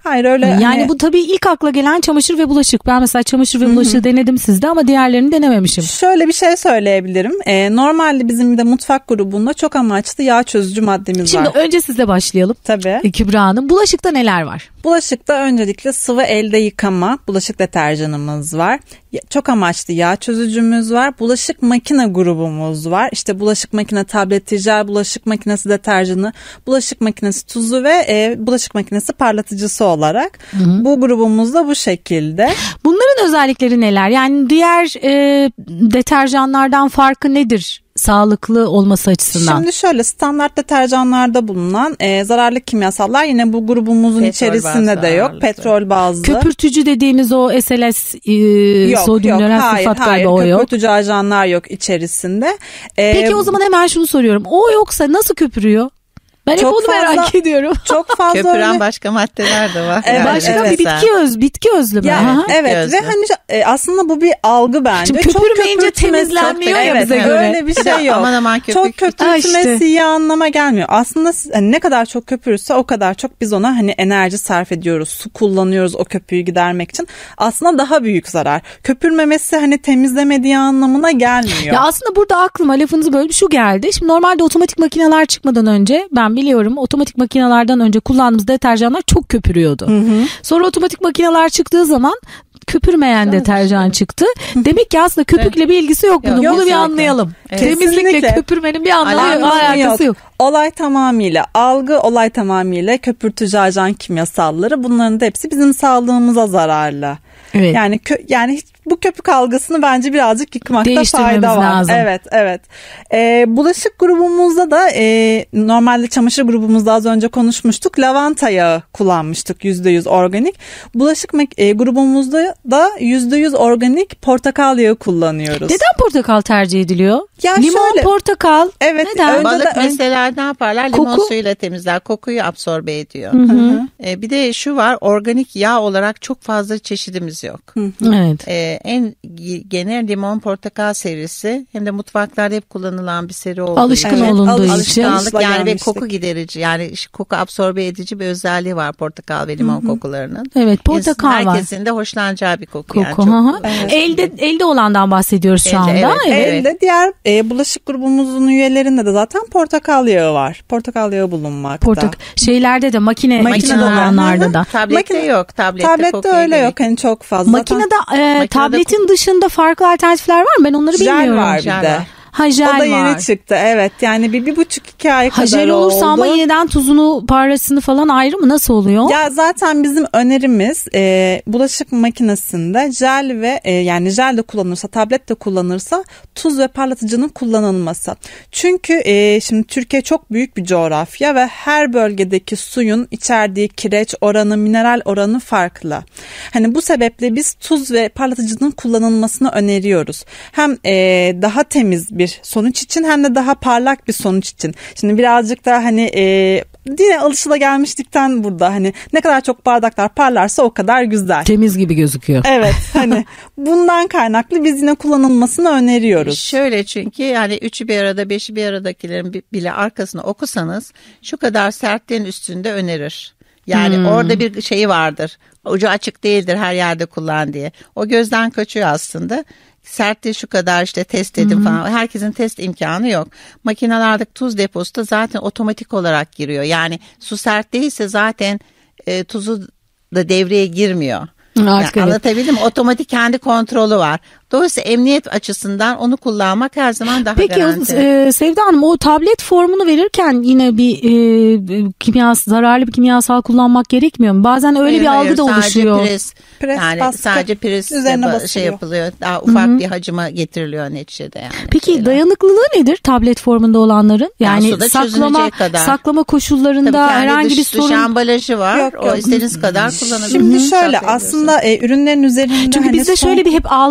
Speaker 3: Hayır öyle.
Speaker 1: Yani
Speaker 3: hani...
Speaker 1: bu tabii ilk akla gelen çamaşır ve bulaşık. Ben mesela çamaşır ve bulaşığı denedim sizde ama diğerlerini denememişim.
Speaker 3: Şöyle bir şey söyleyebilirim. Ee, normalde bizim de mutfak grubunda çok amaçlı yağ çözücü maddemiz
Speaker 1: Şimdi
Speaker 3: var.
Speaker 1: Şimdi önce sizle başlayalım.
Speaker 3: Tabii.
Speaker 1: Kübra Hanım. Bulaşıkta neler var?
Speaker 3: Bulaşıkta öncelikle sıvı elde yıkama bulaşık deterjanımız var. Çok amaçlı yağ çözücümüz var. Bulaşık makine grubumuz var. İşte bulaşık makine tableti, jel bulaşık makinesi deterjanı, bulaşık makinesi tuzu ve e, bulaşık makinesi parlatıcısı olarak. Hı hı. Bu grubumuz da bu şekilde.
Speaker 1: Bunların özellikleri neler? Yani diğer e, deterjanlardan farkı nedir? Sağlıklı olması açısından.
Speaker 3: Şimdi şöyle, standart deterjanlarda bulunan e, zararlı kimyasallar yine bu grubumuzun petrol içerisinde de yok. Ağırlıklı. Petrol bazlı.
Speaker 1: Köpürtücü dediğimiz o S L S e,
Speaker 3: yok,
Speaker 1: sodyum lören sülfat galiba o yok.
Speaker 3: Köpürtücü ajanlar yok içerisinde.
Speaker 1: E, Peki o zaman hemen şunu soruyorum. O yoksa nasıl köpürüyor? Ben hep onu fazla, merak ediyorum.
Speaker 3: Çok fazla
Speaker 2: köpüren
Speaker 3: öyle...
Speaker 2: başka maddeler de var.
Speaker 1: Evet, yani başka evet. bir bitki öz, bitki özlü mü?
Speaker 3: Yani, evet özlü. Ve hani e, aslında bu bir algı bence.
Speaker 1: Şimdi köpürmeyince temizlenmiyor ya
Speaker 3: evet,
Speaker 1: bize göre.
Speaker 3: Öyle bir şey yok.
Speaker 2: Aman aman köpük.
Speaker 3: Çok köpürtmesi işte. iyi anlama gelmiyor. Aslında hani ne kadar çok köpürürse o kadar çok biz ona hani enerji sarf ediyoruz. Su kullanıyoruz o köpüğü gidermek için. Aslında daha büyük zarar. Köpürmemesi hani temizlemediği anlamına gelmiyor.
Speaker 1: Ya aslında burada aklıma lafınızı bölüp şu geldi. Şimdi normalde otomatik makineler çıkmadan önce ben biliyorum otomatik makinelerden önce kullandığımız deterjanlar çok köpürüyordu. Hı hı. Sonra otomatik makineler çıktığı zaman köpürmeyen Güzel deterjan şey. çıktı. Demek ki aslında köpükle bir ilgisi yok bunun. Yok, Bunu bir anlayalım. Evet. Temizlikle köpürmenin bir anlamı alakası yok.
Speaker 3: Olay tamamıyla algı, olay tamamıyla köpürtücü ajan kimyasalları. Bunların da hepsi bizim sağlığımıza zararlı. Evet. Yani kö- yani hiç, bu köpük algısını bence birazcık yıkmakta fayda var.
Speaker 1: Lazım.
Speaker 3: Evet, evet. Ee, bulaşık grubumuzda da e, normalde çamaşır grubumuzda az önce konuşmuştuk. Lavanta yağı kullanmıştık yüzde yüz organik. Bulaşık e, grubumuzda da yüzde yüz organik portakal yağı kullanıyoruz.
Speaker 1: Neden portakal tercih ediliyor?
Speaker 3: Ya
Speaker 1: Limon,
Speaker 3: şöyle,
Speaker 1: portakal.
Speaker 3: Evet.
Speaker 1: Neden?
Speaker 2: Balık
Speaker 3: de,
Speaker 2: mesela ne yaparlar? Limon Koku. suyuyla temizler. Kokuyu absorbe ediyor. Hı hı. Ee, bir de şu var, organik yağ olarak çok fazla çeşidimiz yok. Hı hı.
Speaker 1: Evet.
Speaker 2: Ee, en genel limon portakal serisi hem de mutfaklarda hep kullanılan bir seri olduğu
Speaker 1: Alışkın
Speaker 2: için.
Speaker 1: olunduğu için.
Speaker 2: Alışkanlık yani ve koku giderici yani koku absorbe edici bir özelliği var portakal ve limon hı hı. kokularının.
Speaker 1: Evet, portakal
Speaker 2: herkesin
Speaker 1: var.
Speaker 2: Herkesin de hoşlanacağı bir koku.
Speaker 1: Koku.
Speaker 2: Yani çok,
Speaker 1: evet. Elde elde olandan bahsediyoruz şu elde, anda.
Speaker 3: Evet, evet. Elde diğer e, bulaşık grubumuzun üyelerinde de zaten portakal yağı var. Portakal yağı bulunmakta. Portak
Speaker 1: şeylerde de makine makine olanlarda da.
Speaker 2: Tablette makine, yok. Tablette,
Speaker 3: tablette öyle yok. Yani çok fazla.
Speaker 1: Makinede e, tabletin dışında farklı alternatifler var mı? Ben onları
Speaker 3: jel
Speaker 1: bilmiyorum.
Speaker 3: Var bir
Speaker 2: jel
Speaker 3: de.
Speaker 2: var.
Speaker 1: Ha, jel
Speaker 3: o da yeni
Speaker 1: var.
Speaker 3: çıktı evet yani bir, bir buçuk iki ay kadar
Speaker 1: ha, jel
Speaker 3: oldu.
Speaker 1: olursa ama yeniden tuzunu parasını falan ayrı mı nasıl oluyor?
Speaker 3: Ya zaten bizim önerimiz e, bulaşık makinesinde jel ve e, yani jel de kullanırsa tablet de kullanırsa tuz ve parlatıcının kullanılması. Çünkü e, şimdi Türkiye çok büyük bir coğrafya ve her bölgedeki suyun içerdiği kireç oranı, mineral oranı farklı. Hani bu sebeple biz tuz ve parlatıcının kullanılmasını öneriyoruz. Hem e, daha temiz bir sonuç için hem de daha parlak bir sonuç için. Şimdi birazcık da hani e, yine alışılagelmişlikten burada hani ne kadar çok bardaklar parlarsa o kadar güzel.
Speaker 1: Temiz gibi gözüküyor.
Speaker 3: Evet hani bundan kaynaklı biz yine kullanılmasını öneriyoruz.
Speaker 2: Şöyle çünkü yani üçü bir arada beşi bir aradakilerin bile arkasını okusanız şu kadar sertliğin üstünde önerir. Yani hmm. orada bir şey vardır. Ucu açık değildir her yerde kullan diye. O gözden kaçıyor aslında. Sertliği şu kadar işte test edin hmm. falan. Herkesin test imkanı yok. Makinelerdeki tuz deposu da zaten otomatik olarak giriyor. Yani su sert değilse zaten e, tuzu da devreye girmiyor. Yani evet. Anlatabildim mi? Otomatik kendi kontrolü var. Dolayısıyla emniyet açısından onu kullanmak her zaman daha
Speaker 1: Peki,
Speaker 2: garanti.
Speaker 1: Peki e, Sevda Hanım o tablet formunu verirken yine bir e, kimyasal, zararlı bir kimyasal kullanmak gerekmiyor mu? Bazen öyle hayır, bir hayır, algı da oluşuyor.
Speaker 2: Sadece pres, pres yani baskı, sadece pres üzerine şey yapılıyor. Daha ufak Hı-hı. bir hacıma getiriliyor neticede yani.
Speaker 1: Peki
Speaker 2: şeyler.
Speaker 1: Dayanıklılığı nedir tablet formunda olanların? Yani,
Speaker 2: yani
Speaker 1: saklama
Speaker 2: kadar.
Speaker 1: saklama koşullarında herhangi
Speaker 2: dış,
Speaker 1: bir sorun.
Speaker 2: Dış ambalajı var. Yok, yok. O istediğiniz kadar kullanabilirsiniz.
Speaker 3: Şimdi şöyle aslında e, ürünlerin üzerinde
Speaker 1: çünkü
Speaker 3: hani
Speaker 1: bizde
Speaker 3: son...
Speaker 1: şöyle bir hep algı var.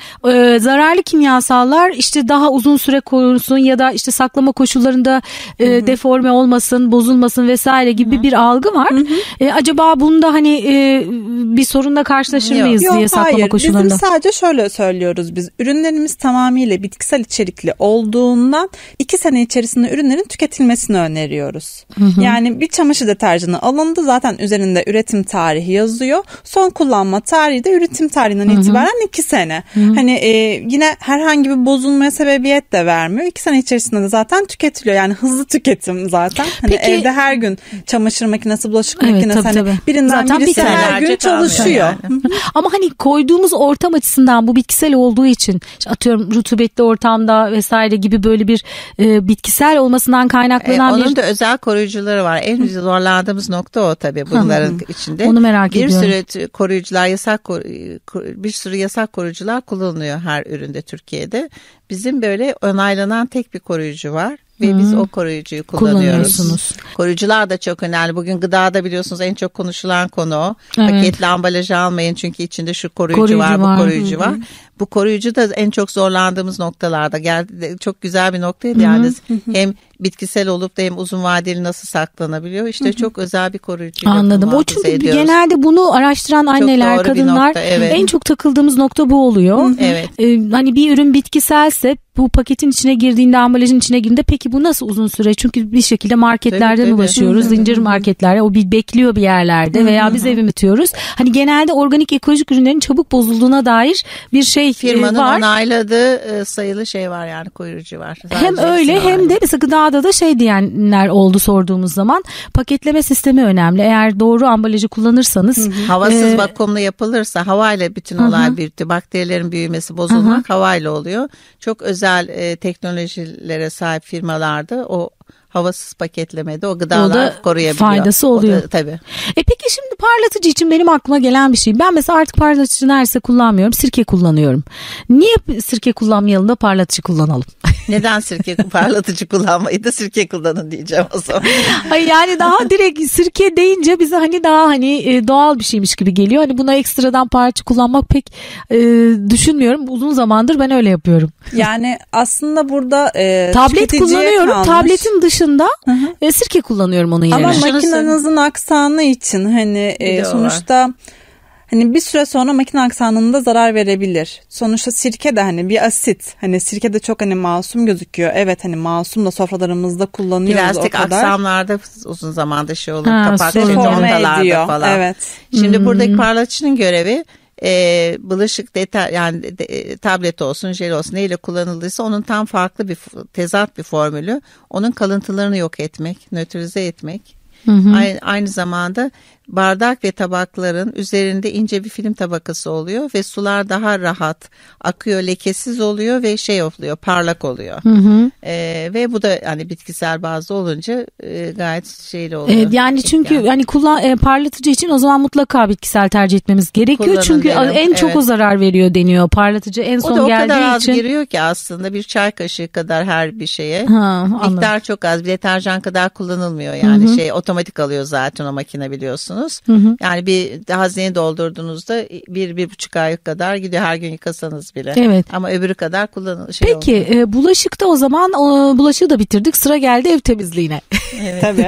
Speaker 1: e, zararlı kimyasallar işte daha uzun süre korusun ya da işte saklama koşullarında e, deforme olmasın, bozulmasın vesaire gibi Hı-hı. bir algı var. E, acaba bunda hani e, bir sorunla karşılaşır mıyız
Speaker 3: Yok,
Speaker 1: diye saklama
Speaker 3: hayır.
Speaker 1: koşullarında?
Speaker 3: Bizim sadece şöyle söylüyoruz biz. Ürünlerimiz tamamıyla bitkisel içerikli olduğundan iki sene içerisinde ürünlerin tüketilmesini öneriyoruz. Hı hı. Yani bir çamaşır deterjanı alındı. Zaten üzerinde üretim tarihi yazıyor. Son kullanma tarihi de üretim tarihinden hı hı. itibaren iki sene. Hı hı. Hani e, yine herhangi bir bozulmaya sebebiyet de vermiyor. iki sene içerisinde de zaten tüketiliyor. Yani hızlı tüketim zaten. Hani Peki, evde her gün çamaşır makinesi, bulaşık evet, makinesi tabii, hani tabii. birinden zaten birisi bir her gün çalışıyor. Yani.
Speaker 1: Ama hani koyduğumuz ortam açısından bu bitkisel olduğu için işte atıyorum rutubetli ortamda vesaire gibi böyle bir e, bitkisel olmasından kaynaklanan
Speaker 2: e, onun
Speaker 1: bir...
Speaker 2: Onun da özel koruyucuları var. En zorlandığımız nokta o tabii bunların içinde.
Speaker 1: Onu merak
Speaker 2: bir
Speaker 1: ediyorum.
Speaker 2: Bir sürü koruyucular, yasak bir sürü yasak koruyucular kullanılıyor her üründe Türkiye'de. Bizim böyle onaylanan tek bir koruyucu var. Ve hmm. biz o koruyucuyu kullanıyoruz. Koruyucular da çok önemli. Bugün gıdada biliyorsunuz en çok konuşulan konu o. Evet. Paketli ambalajı almayın çünkü içinde şu koruyucu, koruyucu var, var, bu koruyucu hmm. var. Bu koruyucu da en çok zorlandığımız noktalarda geldi. Çok güzel bir noktaydı yani. Hem bitkisel olup da hem uzun vadeli nasıl saklanabiliyor. İşte çok özel bir koruyucu.
Speaker 1: Anladım. O çünkü ediyoruz. Genelde bunu araştıran anneler, kadınlar nokta, evet. en çok takıldığımız nokta bu oluyor.
Speaker 2: Evet.
Speaker 1: Ee, hani bir ürün bitkiselse bu paketin içine girdiğinde, ambalajın içine girdiğinde peki bu nasıl uzun süre? Çünkü bir şekilde marketlerden tabii, tabii. ulaşıyoruz. Hı-hı. Zincir marketlerde. O bir bekliyor bir yerlerde Hı-hı. veya biz ev üretiyoruz. Hani genelde organik ekolojik ürünlerin çabuk bozulduğuna dair bir şey
Speaker 2: firmanın
Speaker 1: var.
Speaker 2: onayladığı sayılı şey var yani koruyucu var. Sadece
Speaker 1: hem öyle hem aynı. De mesela gıdada da şey diyenler oldu sorduğumuz zaman paketleme sistemi önemli. Eğer doğru ambalajı kullanırsanız.
Speaker 2: Hı-hı. Havasız e- vakumlu yapılırsa havayla bütün olay Hı-hı. bitti. Bakterilerin büyümesi bozulmak Hı-hı. havayla oluyor. Çok özel e, teknolojilere sahip firmalarda o havasız paketlemede o gıdalar koruyabiliyor.
Speaker 1: Faydası oluyor.
Speaker 2: Da, tabii.
Speaker 1: E peki şimdi parlatıcı için benim aklıma gelen bir şey. Ben mesela artık parlatıcı neredeyse kullanmıyorum. Sirke kullanıyorum. Niye sirke kullanmayalım da parlatıcı kullanalım?
Speaker 2: Neden sirke parlatıcı kullanmayı da sirke kullanın diyeceğim o zaman.
Speaker 1: Ay yani daha direkt sirke deyince bize hani daha hani doğal bir şeymiş gibi geliyor. Hani buna ekstradan parlatıcı kullanmak pek e, düşünmüyorum. Uzun zamandır ben öyle yapıyorum.
Speaker 3: Yani aslında burada e,
Speaker 1: tablet kullanıyorum. Kalmış. Tabletin dışında e, sirke kullanıyorum onun yerine.
Speaker 3: Ama makinenizin aksanı için hani e, sonuçta hani bir süre sonra makine aksanında zarar verebilir. Sonuçta sirke de hani bir asit. Hani sirke de çok hani masum gözüküyor. Evet hani masum da sofralarımızda kullanıyoruz
Speaker 2: plastik
Speaker 3: o kadar.
Speaker 2: Plastik aksamlarda uzun zamanda şey olur. Kapaklı contalarda falan.
Speaker 3: Evet.
Speaker 2: Şimdi hmm. buradaki parlatıcının görevi E, bulaşık deter yani de, tablet olsun, jel olsun neyle kullanıldıysa onun tam farklı bir tezat bir formülü. Onun kalıntılarını yok etmek, nötralize etmek. Hı hı. Aynı, aynı zamanda bardak ve tabakların üzerinde ince bir film tabakası oluyor ve sular daha rahat akıyor, lekesiz oluyor ve şey oluyor, parlak oluyor. Hı hı. Ee, ve bu da hani bitkisel bazlı olunca e, gayet şeyli oluyor.
Speaker 1: Evet, yani çünkü yani. hani kullan e, parlatıcı için o zaman mutlaka bitkisel tercih etmemiz gerekiyor. Kullanın çünkü derim. En çok evet. o zarar veriyor deniyor. Parlatıcı en son geldiği için. O da o kadar
Speaker 2: için... az giriyor ki aslında bir çay kaşığı kadar her bir şeye. Ha, miktar çok az. Bir deterjan kadar kullanılmıyor yani. Hı hı. Şey otomatik alıyor zaten o makine biliyorsun. Hı hı. Yani bir hazneye doldurduğunuzda bir, bir buçuk ay kadar gidiyor her gün yıkasanız bile. Evet. Ama öbürü kadar kullanılır. Şey
Speaker 1: Peki e, bulaşıkta o zaman o, bulaşığı da bitirdik. Sıra geldi ev temizliğine.
Speaker 3: Evet. Tabii.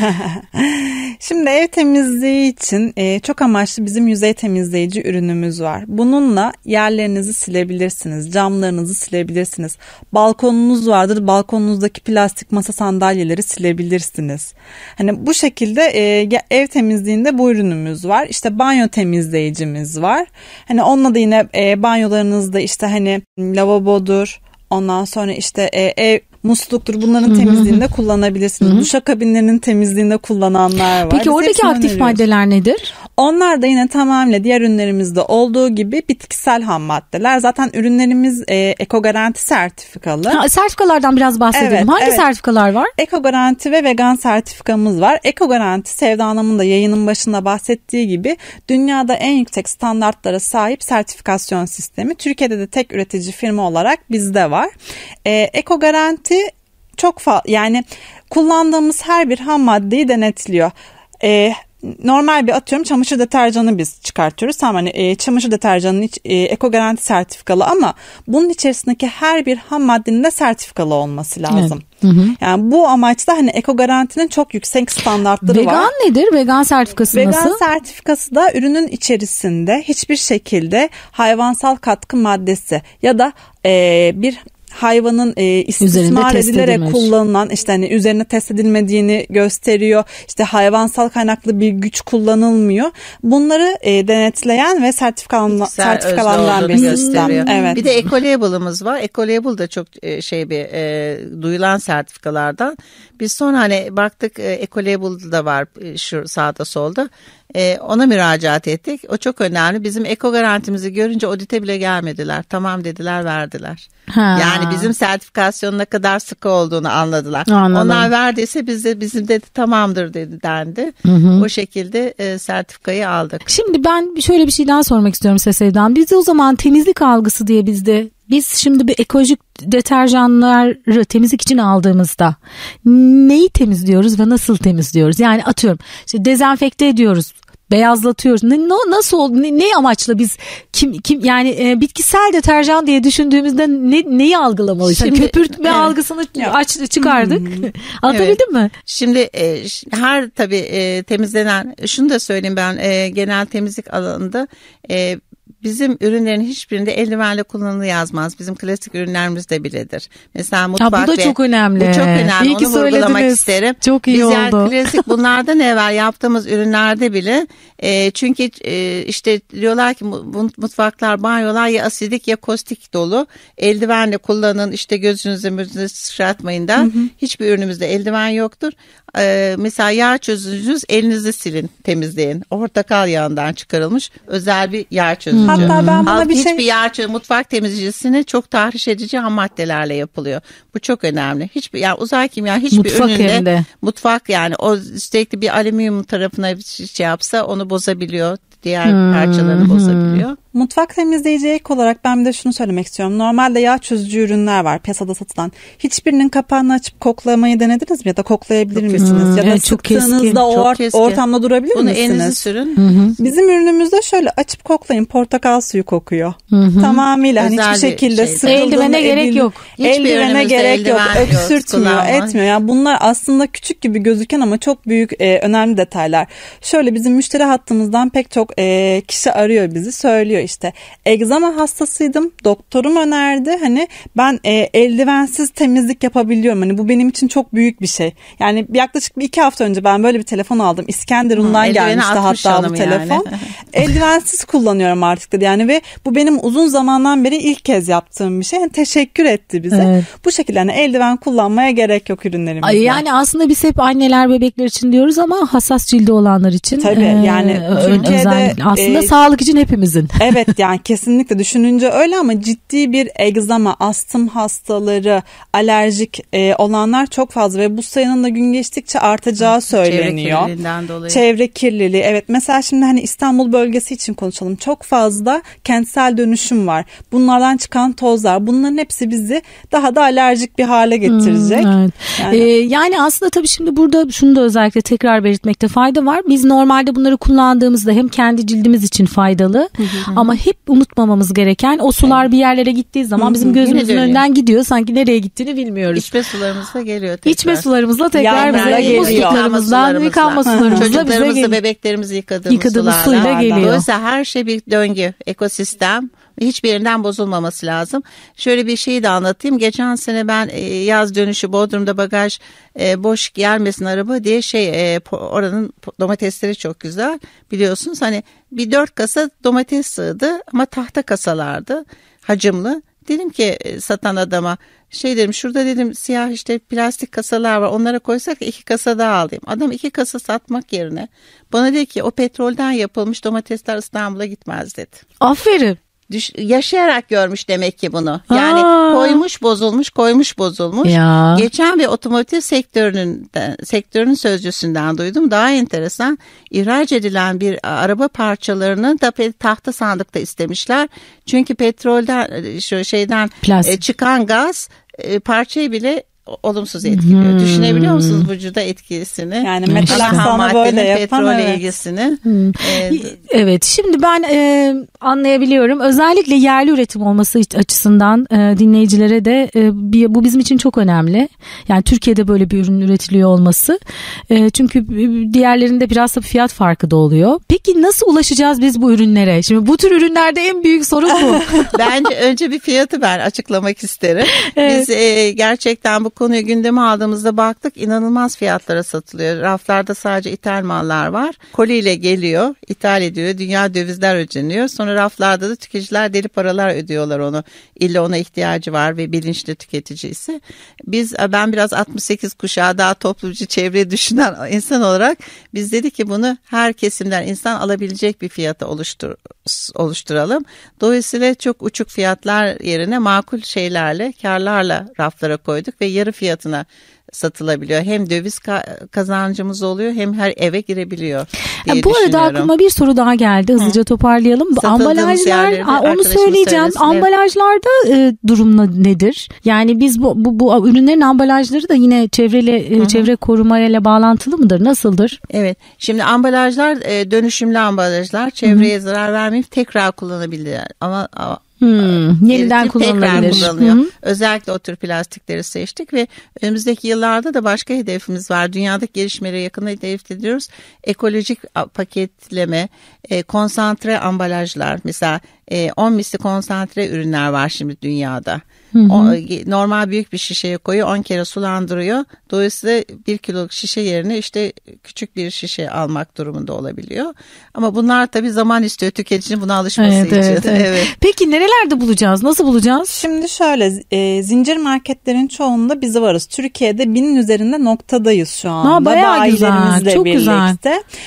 Speaker 3: Şimdi ev temizliği için e, çok amaçlı bizim yüzey temizleyici ürünümüz var. Bununla yerlerinizi silebilirsiniz. Camlarınızı silebilirsiniz. Balkonunuz vardır. Balkonunuzdaki plastik masa sandalyeleri silebilirsiniz. Hani bu şekilde e, ev temizliğinde bu ürünümüz var. İşte banyo temizleyicimiz var. Hani onunla da yine e, banyolarınızda işte hani lavabodur. Ondan sonra işte e, ev musluktur. Bunların temizliğinde kullanabilirsiniz. Hı hı. Duşakabinlerinin temizliğinde kullananlar var.
Speaker 1: Peki Biz oradaki aktif maddeler nedir?
Speaker 3: Onlar da yine tamamıyla diğer ürünlerimizde olduğu gibi bitkisel ham maddeler. Zaten ürünlerimiz e, ekogaranti sertifikalı.
Speaker 1: Ha, sertifikalardan biraz bahsedelim. Evet, Hangi evet. sertifikalar var?
Speaker 3: Ekogaranti ve vegan sertifikamız var. Ekogaranti Sevda Hanım'ın da yayının başında bahsettiği gibi dünyada en yüksek standartlara sahip sertifikasyon sistemi. Türkiye'de de tek üretici firma olarak bizde var. E, Ekogaranti çok fazla yani kullandığımız her bir ham maddeyi denetliyor. E, normal bir atıyorum çamaşır deterjanı biz çıkartıyoruz. Tamam hani e, çamaşır deterjanının iç, e, eko garanti sertifikalı ama bunun içerisindeki her bir ham maddenin de sertifikalı olması lazım. Evet. Hı hı. Yani bu amaçta hani eko garantinin çok yüksek standartları
Speaker 1: Vegan
Speaker 3: var.
Speaker 1: Vegan nedir? Vegan sertifikası
Speaker 3: Vegan
Speaker 1: nasıl?
Speaker 3: Vegan sertifikası da ürünün içerisinde hiçbir şekilde hayvansal katkı maddesi ya da e, bir hayvanın e, istismar edilerek kullanılan işte hani üzerine test edilmediğini gösteriyor. İşte hayvansal kaynaklı bir güç kullanılmıyor. Bunları e, denetleyen ve sertifikalan, sertifikalandıran bir sistem. Evet.
Speaker 2: Bir de Ecolabel'ımız var. Ecolabel da çok e, şey bir e, duyulan sertifikalardan. Biz sonra hani baktık e, Ecolabel'da var e, şu sağda solda. Ee, ona müracaat ettik. O çok önemli. Bizim eko garantimizi görünce audite bile gelmediler. Tamam dediler, verdiler. Ha. Yani bizim sertifikasyonun ne kadar sıkı olduğunu anladılar. Anladım. Onlar verdiyse biz de bizim dedi tamamdır dedi dendi. Hı hı. O şekilde e, sertifikayı aldık.
Speaker 1: Şimdi ben şöyle bir şey daha sormak istiyorum Sevda'm. Bizde o zaman temizlik algısı diye bizde biz şimdi bir ekolojik deterjanları temizlik için aldığımızda neyi temizliyoruz ve nasıl temizliyoruz? Yani atıyorum işte dezenfekte ediyoruz, beyazlatıyoruz. Ne, nasıl ne, ne amaçla biz kim kim yani e, bitkisel deterjan diye düşündüğümüzde ne, neyi algılamalıyız? Şimdi köpürtme evet. algısını aç çıkardık. Hmm. Anlatabildim evet. mi?
Speaker 2: Şimdi e, her tabii e, temizlenen şunu da söyleyeyim ben e, genel temizlik alanında e, bizim ürünlerin hiçbirinde eldivenle kullanılı yazmaz. Bizim klasik ürünlerimizde biledir. Mesela mutfak
Speaker 1: ya bu da
Speaker 2: ve,
Speaker 1: çok önemli.
Speaker 2: Bu çok önemli.
Speaker 1: İyi ki
Speaker 2: onu vurgulamak
Speaker 1: söylediniz.
Speaker 2: isterim.
Speaker 1: Çok iyi
Speaker 2: Biz
Speaker 1: oldu.
Speaker 2: yani klasik bunlardan evvel yaptığımız ürünlerde bile e, çünkü e, işte diyorlar ki mutfaklar, banyolar ya asidik ya kostik dolu. Eldivenle kullanın işte gözünüzü müzünüzü sıçratmayın da. Hı hı. Hiçbir ürünümüzde eldiven yoktur. Ee, mesela yağ çözücünüz elinizi silin, temizleyin. Portakal yağından çıkarılmış özel bir yağ çözücü.
Speaker 3: Hatta ben buna
Speaker 2: Halk
Speaker 3: bir
Speaker 2: hiçbir
Speaker 3: şey...
Speaker 2: yağ çözücü, mutfak temizleyicisini çok tahriş edici ham maddelerle yapılıyor. Bu çok önemli. Hiçbir yani uzay kimya hiçbir
Speaker 1: mutfak
Speaker 2: üründe
Speaker 1: evinde.
Speaker 2: Mutfak yani o sürekli bir alüminyum tarafına bir şey yapsa onu bozabiliyor. Diğer hmm. parçalarını bozabiliyor.
Speaker 3: Mutfak temizleyici ek olarak ben bir de şunu söylemek istiyorum. Normalde yağ çözücü ürünler var piyasada satılan. Hiçbirinin kapağını açıp koklamayı denediniz mi? Ya da koklayabilir çok misiniz? Hmm. Ya da evet, sıktığınızda o or- ortamda durabilir
Speaker 2: Bunu
Speaker 3: misiniz?
Speaker 2: Bunu elinizi sürün.
Speaker 3: Hı-hı. Bizim ürünümüzde şöyle açıp koklayın. Portakal suyu kokuyor. Hı-hı. Tamamıyla hani hiçbir şekilde
Speaker 1: şey. Eldivene gerek yok.
Speaker 3: Eldivene gerek yok. Öksürtmüyor, etmiyor. Yani bunlar aslında küçük gibi gözüken ama çok büyük e, önemli detaylar. Şöyle bizim müşteri hattımızdan pek çok e, kişi arıyor bizi, söylüyor işte egzama hastasıydım, doktorum önerdi, hani ben e, eldivensiz temizlik yapabiliyorum, hani bu benim için çok büyük bir şey. Yani yaklaşık bir iki hafta önce ben böyle bir telefon aldım, İskenderun'dan gelmişti hatta bu telefon. Yani. Eldivensiz kullanıyorum artık dedi yani ve bu benim uzun zamandan beri ilk kez yaptığım bir şey. Yani teşekkür etti bize. Evet. Bu şekilde hani eldiven kullanmaya gerek yok ürünlerimizde.
Speaker 1: Ay yani aslında biz hep anneler bebekler için diyoruz ama hassas cildi olanlar için.
Speaker 3: Tabii e, yani Türkiye'de
Speaker 1: aslında e, sağlık için hepimizin.
Speaker 3: Evet yani kesinlikle düşününce öyle ama ciddi bir egzama, astım hastaları, alerjik e, olanlar çok fazla ve bu sayının da gün geçtikçe artacağı söyleniyor.
Speaker 2: Çevre kirliliğinden dolayı.
Speaker 3: Çevre kirliliği evet, mesela şimdi hani İstanbul bölgesi için konuşalım. Çok fazla kentsel dönüşüm var. Bunlardan çıkan tozlar, bunların hepsi bizi daha da alerjik bir hale getirecek.
Speaker 1: Hmm, evet. Yani, ee, yani aslında tabii şimdi burada şunu da özellikle tekrar belirtmekte fayda var. Biz normalde bunları kullandığımızda hem kendi cildimiz için faydalı hı hı. ama hep unutmamamız gereken o sular evet. bir yerlere gittiği zaman hı hı. bizim gözümüzün önünden gidiyor. Sanki nereye gittiğini bilmiyoruz.
Speaker 2: İçme sularımızla geliyor tekrar.
Speaker 1: İçme sularımızla tekrar bize geliyor. Musluklarımızdan, yıkanma sularımızla bize geliyor.
Speaker 2: Çocuklarımızla, bebeklerimizi yıkadığımız,
Speaker 1: yıkadığımız suyla geliyor.
Speaker 2: Dolayısıyla her şey bir döngü, ekosistem. Hiçbirinden bozulmaması lazım. Şöyle bir şeyi de anlatayım. Geçen sene ben yaz dönüşü Bodrum'da bagaj boş gelmesin araba diye şey oranın domatesleri çok güzel. Biliyorsunuz hani bir dört kasa domates sığdı ama tahta kasalardı, hacimli. Dedim ki satan adama şey dedim, şurada dedim siyah işte plastik kasalar var, onlara koysak iki kasa daha alayım. Adam iki kasa satmak yerine bana dedi ki o petrolden yapılmış domatesler İstanbul'a gitmez dedi.
Speaker 1: Aferin.
Speaker 2: Düş, yaşayarak görmüş demek ki bunu. Yani Aa. koymuş bozulmuş, koymuş bozulmuş.
Speaker 1: Ya.
Speaker 2: Geçen bir otomotiv sektörünün sektörünün sözcüsünden duydum. Daha enteresan, ihraç edilen bir araba parçalarını da tahta sandıkta istemişler. Çünkü petrolden şu şeyden Plastik. çıkan gaz parçayı bile olumsuz etkiliyor. Hmm. Düşünebiliyor musunuz vücuda etkisini?
Speaker 3: Yani metal aksamı böyle yapan,
Speaker 2: petrol
Speaker 3: evet.
Speaker 2: ilgisini.
Speaker 1: Hmm. Ee, evet, şimdi ben e, anlayabiliyorum. Özellikle yerli üretim olması açısından e, dinleyicilere de e, bir, bu bizim için çok önemli. Yani Türkiye'de böyle bir ürün üretiliyor olması. E, çünkü diğerlerinde biraz da fiyat farkı da oluyor. Peki nasıl ulaşacağız biz bu ürünlere? Şimdi bu tür ürünlerde en büyük sorun bu.
Speaker 2: Bence önce bir fiyatı ben açıklamak isterim. Evet. Biz e, gerçekten bu konuyu gündeme aldığımızda baktık, inanılmaz fiyatlara satılıyor. Raflarda sadece ithal mallar var. Koliyle geliyor, ithal ediyor, dünya dövizler ödeniyor. Sonra raflarda da tüketiciler deli paralar ödüyorlar onu. İlla ona ihtiyacı var ve bilinçli tüketici ise. Biz, ben biraz altmış sekiz kuşağı daha toplumcu, çevreyi düşünen insan olarak biz dedik ki bunu her kesimden insan alabilecek bir fiyata oluştur, oluşturalım. Dolayısıyla çok uçuk fiyatlar yerine makul şeylerle, karlarla raflara koyduk ve yarı fiyatına satılabiliyor. Hem döviz kazancımız oluyor hem her eve girebiliyor diye
Speaker 1: Bu arada aklıma bir soru daha geldi. Hızlıca toparlayalım. Ambalajlar, onu söyleyeceğim. Söylesin. Ambalajlarda e, durum nedir? Yani biz bu, bu, bu ürünlerin ambalajları da yine çevreyle e, çevre korumayla bağlantılı mıdır? Nasıldır?
Speaker 2: Evet. Şimdi ambalajlar e, dönüşümlü ambalajlar. Çevreye Hı-hı. zarar vermeyip tekrar kullanabilirler. Ama
Speaker 1: Hmm, yeniden kullanılabilir.
Speaker 2: Özellikle o tür plastikleri seçtik ve önümüzdeki yıllarda da başka hedefimiz var. Dünyadaki gelişmelere yakında hedef ediyoruz. Ekolojik paketleme, e, konsantre ambalajlar. Mesela e, on misli konsantre ürünler var şimdi dünyada. Hı hı. O, normal büyük bir şişeye koyuyor, on kere sulandırıyor. Dolayısıyla bir kiloluk şişe yerine işte küçük bir şişe almak durumunda olabiliyor. Ama bunlar tabii zaman istiyor tüketicinin buna alışması
Speaker 1: evet,
Speaker 2: için.
Speaker 1: Evet, evet. Evet. Peki nerelerde bulacağız? Nasıl bulacağız?
Speaker 3: Şimdi şöyle, e, zincir marketlerin çoğunda biz varız. Türkiye'de binin üzerinde noktadayız şu anda.
Speaker 1: Ha, bayağı güzel. Çok
Speaker 3: birlikte.
Speaker 1: güzel.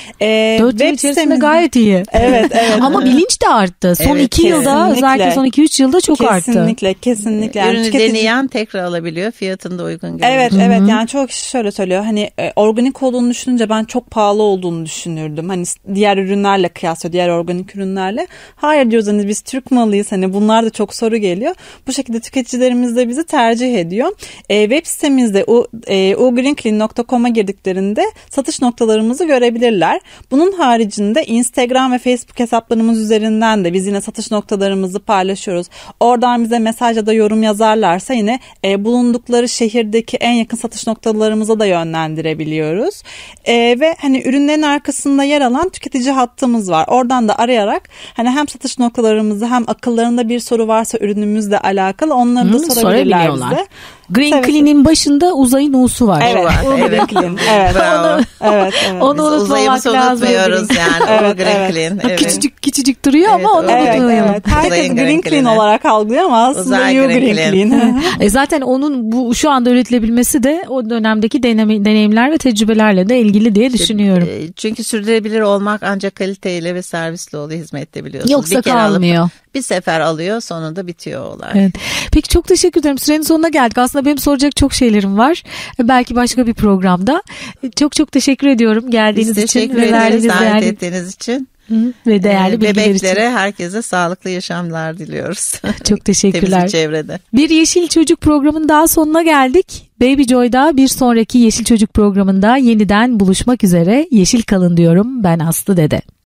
Speaker 3: E,
Speaker 1: Dört yıl içerisinde gayet iyi.
Speaker 3: Evet, evet.
Speaker 1: Ama bilinç de arttı. Son evet, iki yılda, kesinlikle. Özellikle son iki üç yılda çok
Speaker 3: kesinlikle,
Speaker 1: arttı.
Speaker 3: Kesinlikle, kesinlikle.
Speaker 2: Yani ürünü tüketici... deneyen tekrar alabiliyor. Fiyatını da uygun görüyor.
Speaker 3: Evet, Hı-hı. evet. Yani çok kişi şöyle söylüyor. Hani e, organik olduğunu düşününce ben çok pahalı olduğunu düşünürdüm. Hani diğer ürünlerle kıyaslıyor, diğer organik ürünlerle. Hayır diyoruz, hani biz Türk malıyız. Hani bunlar da çok soru geliyor. Bu şekilde tüketicilerimiz de bizi tercih ediyor. E, web sitemizde u, e, u green clean nokta com'a girdiklerinde satış noktalarımızı görebilirler. Bunun haricinde Instagram ve Facebook hesaplarımız üzerinden de biz yine satış noktalarımızı paylaşıyoruz. Oradan bize mesaj ya da yorum yazarlarsa yine e, bulundukları şehirdeki en yakın satış noktalarımıza da yönlendirebiliyoruz. E, ve hani ürünlerin arkasında yer alan tüketici hattımız var. Oradan da arayarak hani hem satış noktalarımızı hem akıllarında bir soru varsa ürünümüzle alakalı onları da Hı, sorabilirler bize.
Speaker 1: Green evet. Clean'in başında uzayın U'su var.
Speaker 3: Evet.
Speaker 2: Evet.
Speaker 3: Clean. Evet.
Speaker 2: Bravo.
Speaker 3: evet, evet.
Speaker 1: Onu unutmamak lazım.
Speaker 2: unutmuyoruz yani.
Speaker 3: evet,
Speaker 2: Green
Speaker 3: evet.
Speaker 2: Clean.
Speaker 1: Evet. Küçücük küçücük duruyor evet, ama onu
Speaker 3: evet,
Speaker 1: unutmayalım.
Speaker 3: Evet. Herkes Green, Green Clean olarak algılıyor ama aslında Uzay Green, Green Clean. Clean.
Speaker 1: e zaten onun bu şu anda üretilebilmesi de o dönemdeki deneyim, deneyimler ve tecrübelerle de ilgili diye düşünüyorum.
Speaker 2: Çünkü sürdürülebilir olmak ancak kaliteyle ve servisle oluyor, hizmette biliyorsunuz.
Speaker 1: Yoksa
Speaker 2: bir kere
Speaker 1: kalmıyor.
Speaker 2: Alıp, bir sefer alıyor, sonunda bitiyor olay.
Speaker 1: Evet. Peki çok teşekkür ederim. Sürenin sonuna geldik. Aslında benim soracak çok şeylerim var. Belki başka bir programda. Çok çok teşekkür ediyorum geldiğiniz
Speaker 2: Biz
Speaker 1: için.
Speaker 2: Teşekkür ederiz davet ettiğiniz için.
Speaker 1: Hı, ve değerli ee, bilgiler için.
Speaker 2: Bebeklere herkese sağlıklı yaşamlar diliyoruz.
Speaker 1: Çok teşekkürler.
Speaker 2: Temiz çevrede.
Speaker 1: Bir Yeşil Çocuk programının daha sonuna geldik. Baby Joy'da bir sonraki Yeşil Çocuk programında yeniden buluşmak üzere. Yeşil kalın diyorum. Ben Aslı Dede.